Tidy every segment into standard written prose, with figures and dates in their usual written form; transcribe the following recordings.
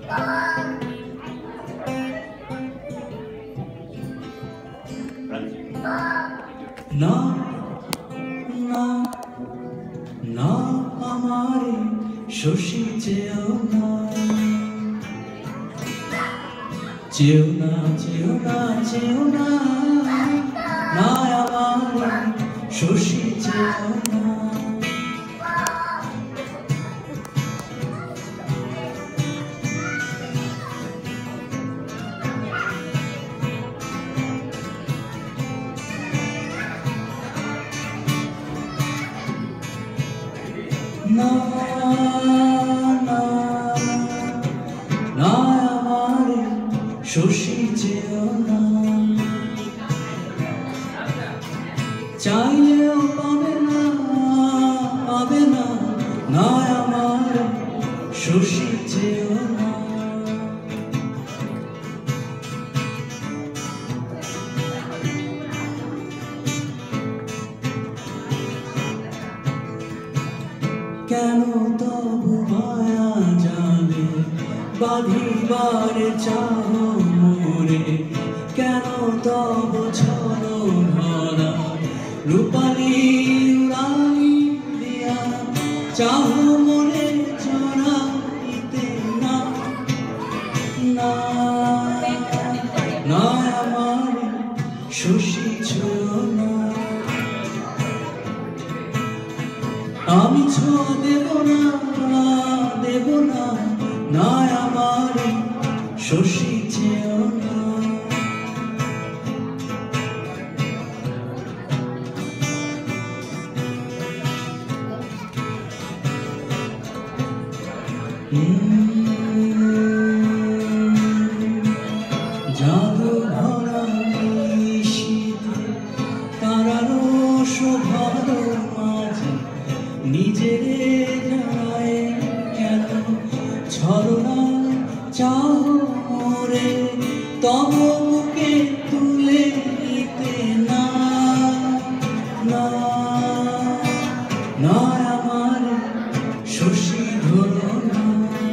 না না না আমারে শশী চেও না চেও না চেও না চেও না না আমারে শশী চেও না না না না আমারে শশী চেও না চাইলেও পাবে না পাবে না না আমারে শশী চেও না কেন তবু মায়া জালে বাঁধিবার চাও মোরে কেন তবু ছলো ভরা রূপালী উড়ালি দিয়া চাও মোরে জড়াইতে না না না আমার শশী ছোঁয়ো না আমি ছোঁয়া দেব না দেব না না আমারে শশী চেও না জাদু ভরা শীতে তারারও শোভার মাঝে নিজের জানায় কেন ছলনা চাও মোরে তব বুকে তুলে নিতে না না না আমার শশী ধরো না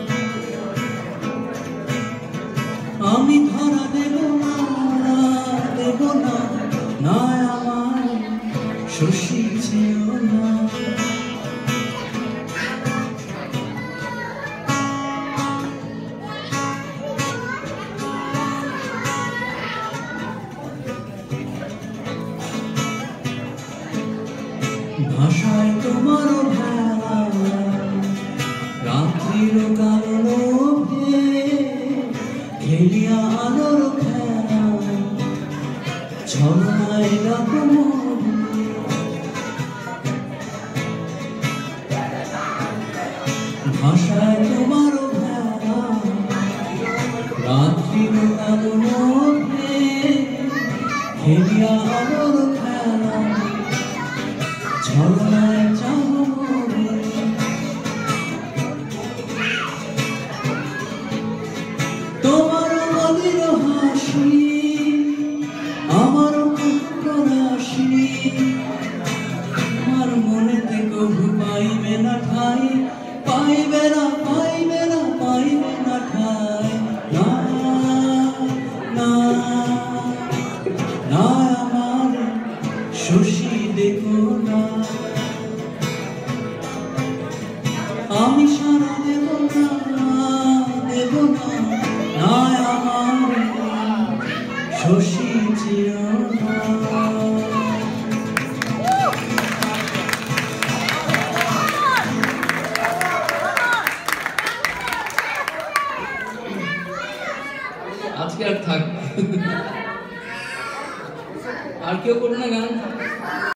আমি ধরা দেব না দেব না না আমার শশী চেও না ভাষায় তোমার ভেলা রাত্রির কালো খেলিয়া আলোর খেলা ছলনায় ডাকো ভাষায় তোমার ভেলা রাত্রির কালো খেলিয়া আলোর খেলা ছলনায় চাও মোরে তোমার মলির হাসি আমার রাশি আমার মনেতে কবু পাইবে না ঠাই পাইবে না পাইবে না পাইবে না ঠাই না না না আমার শশী দেখো না আমি সারা দেব না দেব না না আমার শশী চেও না আজকে আর থাক আর কেউ করো না গান